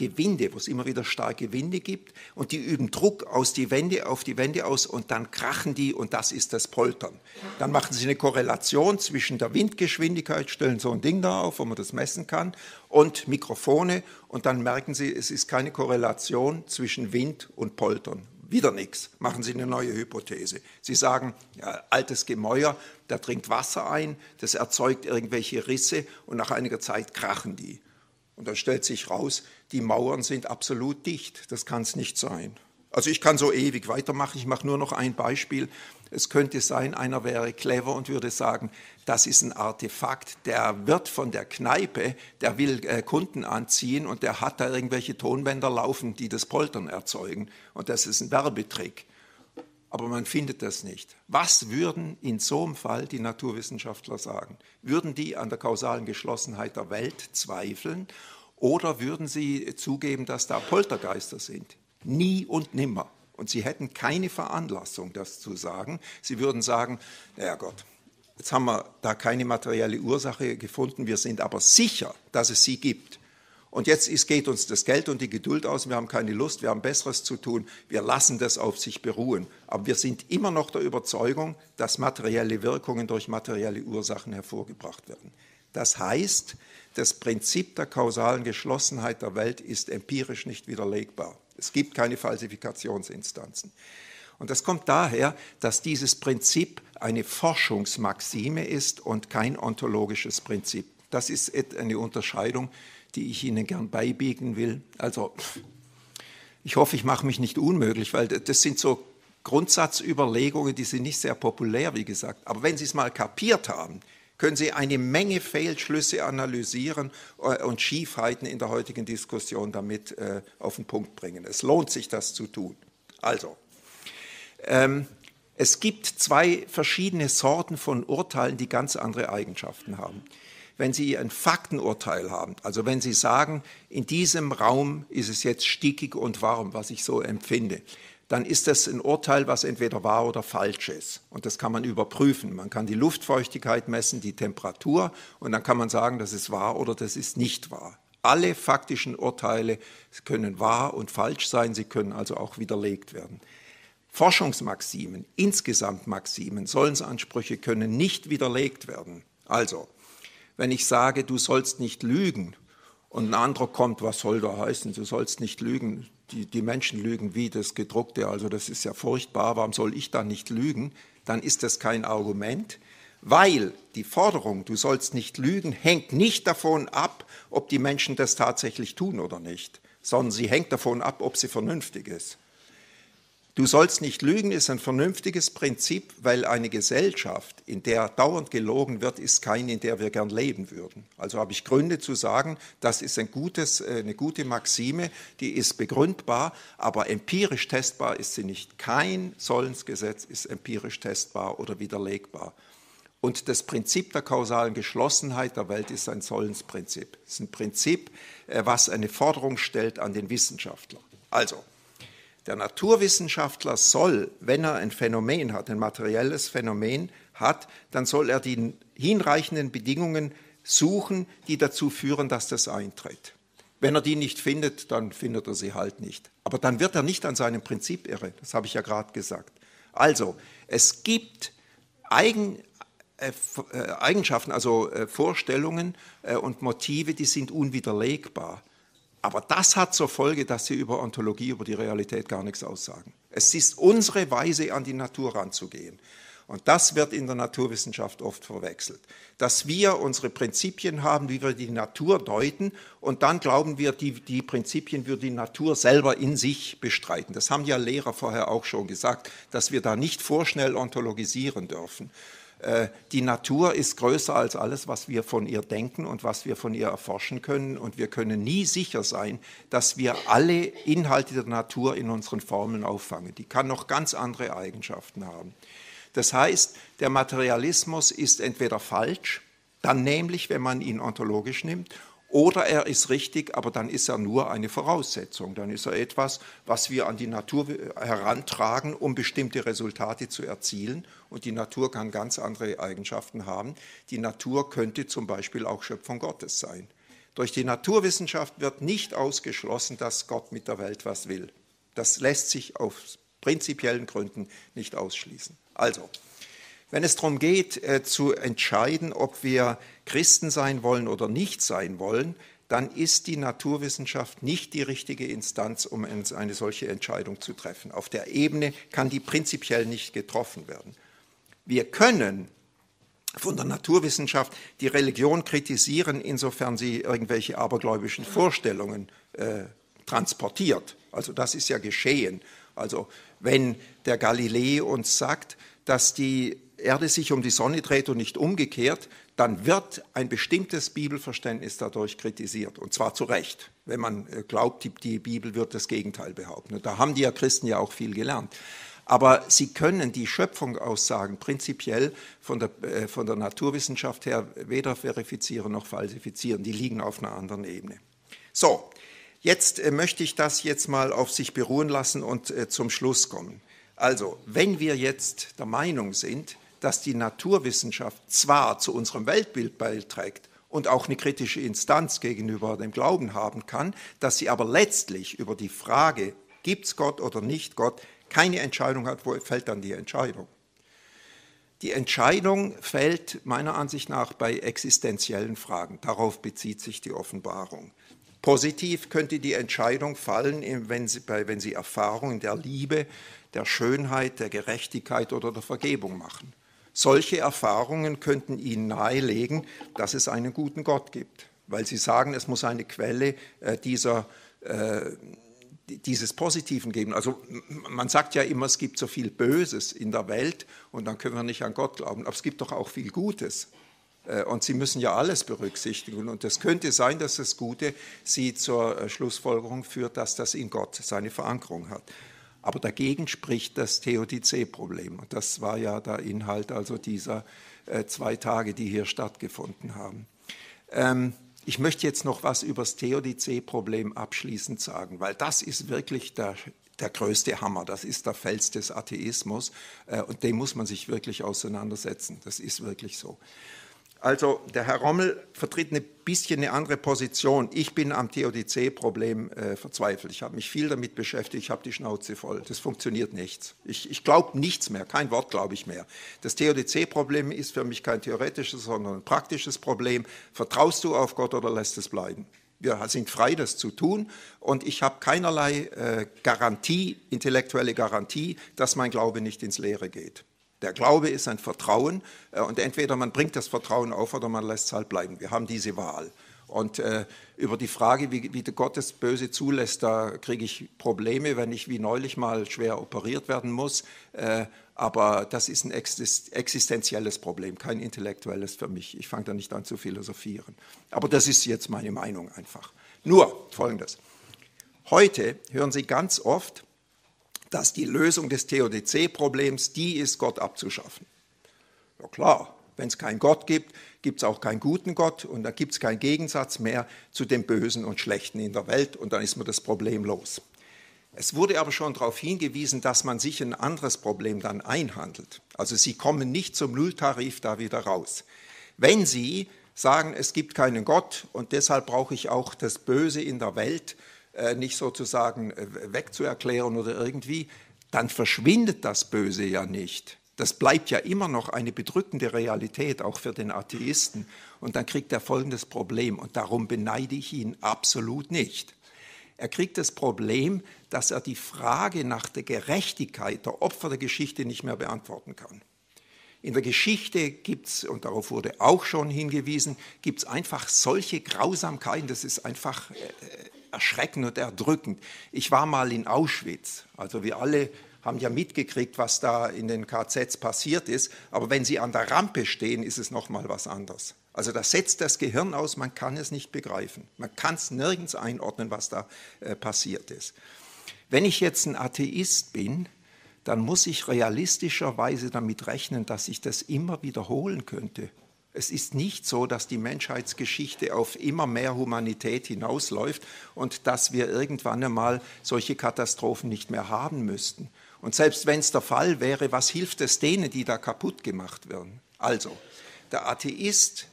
es immer wieder starke Winde gibt und die üben Druck auf die Wände aus und dann krachen die und das ist das Poltern. Dann machen sie eine Korrelation zwischen der Windgeschwindigkeit, stellen so ein Ding da auf, wo man das messen kann, und Mikrofone und dann merken sie, es ist keine Korrelation zwischen Wind und Poltern. Wieder nichts. Machen Sie eine neue Hypothese. Sie sagen, ja, altes Gemäuer, da dringt Wasser ein, das erzeugt irgendwelche Risse und nach einiger Zeit krachen die. Und dann stellt sich raus, die Mauern sind absolut dicht. Das kann es nicht sein. Also ich kann so ewig weitermachen. Ich mache nur noch ein Beispiel. Es könnte sein, einer wäre clever und würde sagen, das ist ein Artefakt. Der Wirt von der Kneipe, der will Kunden anziehen und der hat da irgendwelche Tonbänder laufen, die das Poltern erzeugen. Und das ist ein Werbetrick. Aber man findet das nicht. Was würden in so einem Fall die Naturwissenschaftler sagen? Würden die an der kausalen Geschlossenheit der Welt zweifeln oder würden sie zugeben, dass da Poltergeister sind? Nie und nimmer. Und sie hätten keine Veranlassung, das zu sagen. Sie würden sagen, naja Gott, jetzt haben wir da keine materielle Ursache gefunden, wir sind aber sicher, dass es sie gibt. Und jetzt geht uns das Geld und die Geduld aus, wir haben keine Lust, wir haben Besseres zu tun, wir lassen das auf sich beruhen. Aber wir sind immer noch der Überzeugung, dass materielle Wirkungen durch materielle Ursachen hervorgebracht werden. Das heißt, das Prinzip der kausalen Geschlossenheit der Welt ist empirisch nicht widerlegbar. Es gibt keine Falsifikationsinstanzen. Und das kommt daher, dass dieses Prinzip eine Forschungsmaxime ist und kein ontologisches Prinzip. Das ist eine Unterscheidung, die ich Ihnen gern beibiegen will. Also ich hoffe, ich mache mich nicht unmöglich, weil das sind so Grundsatzüberlegungen, die sind nicht sehr populär, wie gesagt. Aber wenn Sie es mal kapiert haben, können Sie eine Menge Fehlschlüsse analysieren und Schiefheiten in der heutigen Diskussion damit auf den Punkt bringen. Es lohnt sich, das zu tun. Also, es gibt zwei verschiedene Sorten von Urteilen, die ganz andere Eigenschaften haben. Wenn Sie ein Faktenurteil haben, also wenn Sie sagen, in diesem Raum ist es jetzt stickig und warm, was ich so empfinde, dann ist das ein Urteil, was entweder wahr oder falsch ist. Und das kann man überprüfen. Man kann die Luftfeuchtigkeit messen, die Temperatur, und dann kann man sagen, das ist wahr oder das ist nicht wahr. Alle faktischen Urteile können wahr und falsch sein, sie können also auch widerlegt werden. Forschungsmaximen, insgesamt Maximen, Sollensansprüche können nicht widerlegt werden. Also, wenn ich sage, du sollst nicht lügen Und ein anderer kommt, was soll da heißen, du sollst nicht lügen, die Menschen lügen wie das Gedruckte, also das ist ja furchtbar, warum soll ich da nicht lügen? Dann ist das kein Argument, weil die Forderung, du sollst nicht lügen, hängt nicht davon ab, ob die Menschen das tatsächlich tun oder nicht, sondern sie hängt davon ab, ob sie vernünftig ist. Du sollst nicht lügen ist ein vernünftiges Prinzip, weil eine Gesellschaft, in der dauernd gelogen wird, ist keine, in der wir gern leben würden. Also habe ich Gründe zu sagen, das ist eine gute Maxime, die ist begründbar, aber empirisch testbar ist sie nicht. Kein Sollensgesetz ist empirisch testbar oder widerlegbar. Und das Prinzip der kausalen Geschlossenheit der Welt ist ein Sollensprinzip. Es ist ein Prinzip, was eine Forderung stellt an den Wissenschaftler. Also, der Naturwissenschaftler soll, wenn er ein Phänomen hat, ein materielles Phänomen hat, dann soll er die hinreichenden Bedingungen suchen, die dazu führen, dass das eintritt. Wenn er die nicht findet, dann findet er sie halt nicht. Aber dann wird er nicht an seinem Prinzip irre, das habe ich ja gerade gesagt. Also, es gibt Eigenschaften, also Vorstellungen und Motive, die sind unwiderlegbar. Aber das hat zur Folge, dass sie über Ontologie, über die Realität gar nichts aussagen. Es ist unsere Weise, an die Natur ranzugehen. Und das wird in der Naturwissenschaft oft verwechselt. Dass wir unsere Prinzipien haben, wie wir die Natur deuten, und dann glauben wir, die Prinzipien würde die Natur selber in sich bestreiten. Das haben ja Lehrer vorher auch schon gesagt, dass wir da nicht vorschnell ontologisieren dürfen. Die Natur ist größer als alles, was wir von ihr denken und was wir von ihr erforschen können. Und wir können nie sicher sein, dass wir alle Inhalte der Natur in unseren Formeln auffangen. Die kann noch ganz andere Eigenschaften haben. Das heißt, der Materialismus ist entweder falsch, dann nämlich, wenn man ihn ontologisch nimmt, oder er ist richtig, aber dann ist er nur eine Voraussetzung. Dann ist er etwas, was wir an die Natur herantragen, um bestimmte Resultate zu erzielen. Und die Natur kann ganz andere Eigenschaften haben. Die Natur könnte zum Beispiel auch Schöpfung Gottes sein. Durch die Naturwissenschaft wird nicht ausgeschlossen, dass Gott mit der Welt was will. Das lässt sich aus prinzipiellen Gründen nicht ausschließen. Also, wenn es darum geht, zu entscheiden, ob wir Christen sein wollen oder nicht sein wollen, dann ist die Naturwissenschaft nicht die richtige Instanz, um eine solche Entscheidung zu treffen. Auf der Ebene kann die prinzipiell nicht getroffen werden. Wir können von der Naturwissenschaft die Religion kritisieren, insofern sie irgendwelche abergläubischen Vorstellungen transportiert. Also das ist ja geschehen. Also wenn der Galilei uns sagt, dass die Erde sich um die Sonne dreht und nicht umgekehrt, dann wird ein bestimmtes Bibelverständnis dadurch kritisiert. Und zwar zu Recht, wenn man glaubt, die Bibel wird das Gegenteil behaupten. Und da haben die Christen ja auch viel gelernt. Aber sie können die Schöpfungsaussagen prinzipiell von der Naturwissenschaft her weder verifizieren noch falsifizieren. Die liegen auf einer anderen Ebene. So, jetzt möchte ich das jetzt mal auf sich beruhen lassen und zum Schluss kommen. Also, wenn wir jetzt der Meinung sind, dass die Naturwissenschaft zwar zu unserem Weltbild beiträgt und auch eine kritische Instanz gegenüber dem Glauben haben kann, dass sie aber letztlich über die Frage, gibt es Gott oder nicht Gott, keine Entscheidung hat, wo fällt dann die Entscheidung? Die Entscheidung fällt meiner Ansicht nach bei existenziellen Fragen. Darauf bezieht sich die Offenbarung. Positiv könnte die Entscheidung fallen, wenn Sie Erfahrungen der Liebe, der Schönheit, der Gerechtigkeit oder der Vergebung machen. Solche Erfahrungen könnten Ihnen nahelegen, dass es einen guten Gott gibt, weil Sie sagen, es muss eine Quelle dieses Positiven geben. Also man sagt ja immer, es gibt so viel Böses in der Welt und dann können wir nicht an Gott glauben, aber es gibt doch auch viel Gutes. Und Sie müssen ja alles berücksichtigen. Und es könnte sein, dass das Gute Sie zur Schlussfolgerung führt, dass das in Gott seine Verankerung hat. Aber dagegen spricht das Theodizee-Problem. Und das war ja der Inhalt also dieser 2 Tage, die hier stattgefunden haben. Ich möchte jetzt noch was über das Theodizee-Problem abschließend sagen, weil das ist wirklich der größte Hammer. Das ist der Fels des Atheismus. Und dem muss man sich wirklich auseinandersetzen. Das ist wirklich so. Also der Herr Rommel vertritt ein bisschen eine andere Position. Ich bin am Theodizee-Problem verzweifelt. Ich habe mich viel damit beschäftigt, ich habe die Schnauze voll. Das funktioniert nichts. Ich glaube nichts mehr, kein Wort glaube ich mehr. Das Theodizee-Problem ist für mich kein theoretisches, sondern ein praktisches Problem. Vertraust du auf Gott oder lässt es bleiben? Wir sind frei, das zu tun, und ich habe keinerlei Garantie, intellektuelle Garantie, dass mein Glaube nicht ins Leere geht. Der Glaube ist ein Vertrauen, und entweder man bringt das Vertrauen auf oder man lässt es halt bleiben. Wir haben diese Wahl. Und über die Frage, wie Gott das Böse zulässt, da kriege ich Probleme, wenn ich wie neulich mal schwer operiert werden muss. Aber das ist ein existenzielles Problem, kein intellektuelles für mich. Ich fange da nicht an zu philosophieren. Aber das ist jetzt meine Meinung einfach. Nur Folgendes. Heute hören Sie ganz oft, dass die Lösung des Theodizee-Problems die ist, Gott abzuschaffen. Ja klar, wenn es keinen Gott gibt, gibt es auch keinen guten Gott, und da gibt es keinen Gegensatz mehr zu dem Bösen und Schlechten in der Welt, und dann ist man das Problem los. Es wurde aber schon darauf hingewiesen, dass man sich ein anderes Problem dann einhandelt. Also Sie kommen nicht zum Nulltarif da wieder raus. Wenn Sie sagen, es gibt keinen Gott und deshalb brauche ich auch das Böse in der Welt nicht sozusagen wegzuerklären oder irgendwie, dann verschwindet das Böse ja nicht. Das bleibt ja immer noch eine bedrückende Realität, auch für den Atheisten. Und dann kriegt er folgendes Problem, und darum beneide ich ihn absolut nicht. Er kriegt das Problem, dass er die Frage nach der Gerechtigkeit der Opfer der Geschichte nicht mehr beantworten kann. In der Geschichte gibt es, und darauf wurde auch schon hingewiesen, gibt es einfach solche Grausamkeiten, das ist einfach erschreckend und erdrückend. Ich war mal in Auschwitz, also wir alle haben ja mitgekriegt, was da in den KZs passiert ist, aber wenn Sie an der Rampe stehen, ist es nochmal was anderes. Also das setzt das Gehirn aus, man kann es nicht begreifen. Man kann es nirgends einordnen, was da passiert ist. Wenn ich jetzt ein Atheist bin, dann muss ich realistischerweise damit rechnen, dass sich das immer wiederholen könnte. Es ist nicht so, dass die Menschheitsgeschichte auf immer mehr Humanität hinausläuft und dass wir irgendwann einmal solche Katastrophen nicht mehr haben müssten. Und selbst wenn es der Fall wäre, was hilft es denen, die da kaputt gemacht werden? Also, der Atheist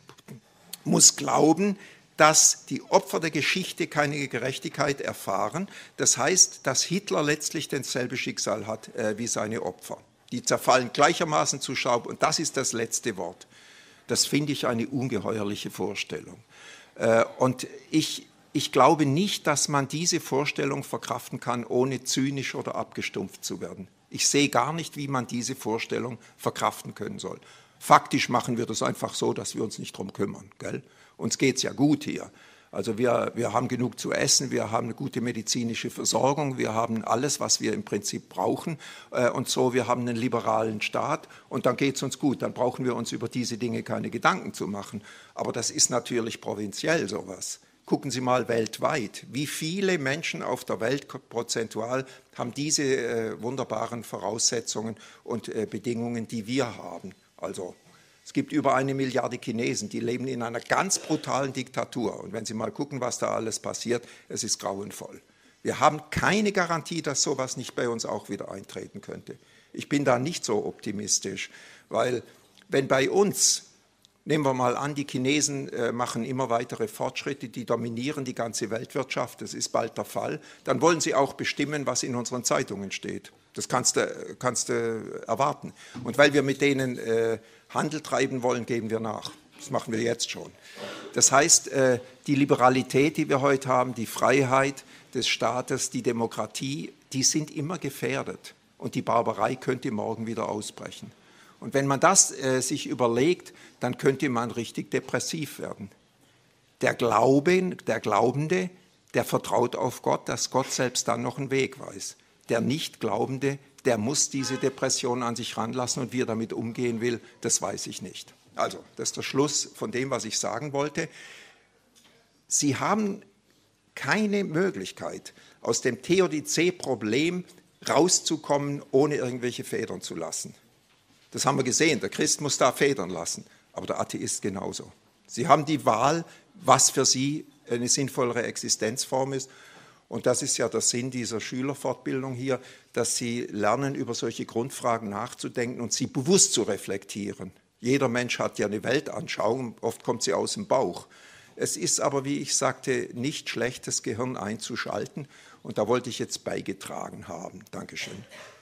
muss glauben, dass die Opfer der Geschichte keine Gerechtigkeit erfahren. Das heißt, dass Hitler letztlich dasselbe Schicksal hat wie seine Opfer. Die zerfallen gleichermaßen zu Staub, und das ist das letzte Wort. Das finde ich eine ungeheuerliche Vorstellung. Und ich glaube nicht, dass man diese Vorstellung verkraften kann, ohne zynisch oder abgestumpft zu werden. Ich sehe gar nicht, wie man diese Vorstellung verkraften können soll. Faktisch machen wir das einfach so, dass wir uns nicht drum kümmern. Gell? Uns geht es ja gut hier. Also wir haben genug zu essen, wir haben eine gute medizinische Versorgung, wir haben alles, was wir im Prinzip brauchen, und so, wir haben einen liberalen Staat, und dann geht es uns gut. Dann brauchen wir uns über diese Dinge keine Gedanken zu machen. Aber das ist natürlich provinziell sowas. Gucken Sie mal weltweit, wie viele Menschen auf der Welt prozentual haben diese wunderbaren Voraussetzungen und Bedingungen, die wir haben. Also es gibt über 1 Milliarde Chinesen, die leben in einer ganz brutalen Diktatur. Und wenn Sie mal gucken, was da alles passiert, es ist grauenvoll. Wir haben keine Garantie, dass sowas nicht bei uns auch wieder eintreten könnte. Ich bin da nicht so optimistisch, weil wenn bei uns, nehmen wir mal an, die Chinesen machen immer weitere Fortschritte, die dominieren die ganze Weltwirtschaft, das ist bald der Fall, dann wollen sie auch bestimmen, was in unseren Zeitungen steht. Das kannst du erwarten. Und weil wir mit denen Handel treiben wollen, geben wir nach. Das machen wir jetzt schon. Das heißt, die Liberalität, die wir heute haben, die Freiheit des Staates, die Demokratie, die sind immer gefährdet. Und die Barbarei könnte morgen wieder ausbrechen. Und wenn man das sich überlegt, dann könnte man richtig depressiv werden. Der Glaubende, der vertraut auf Gott, dass Gott selbst dann noch einen Weg weiß. Der Nicht-Glaubende, der muss diese Depression an sich ranlassen, und wie er damit umgehen will, das weiß ich nicht. Also, das ist der Schluss von dem, was ich sagen wollte. Sie haben keine Möglichkeit, aus dem Theodizee-Problem rauszukommen, ohne irgendwelche Federn zu lassen. Das haben wir gesehen, der Christ muss da federn lassen, aber der Atheist genauso. Sie haben die Wahl, was für sie eine sinnvollere Existenzform ist. Und das ist ja der Sinn dieser Schülerfortbildung hier, dass sie lernen, über solche Grundfragen nachzudenken und sie bewusst zu reflektieren. Jeder Mensch hat ja eine Weltanschauung, oft kommt sie aus dem Bauch. Es ist aber, wie ich sagte, nicht schlecht, das Gehirn einzuschalten. Und da wollte ich jetzt beigetragen haben. Dankeschön.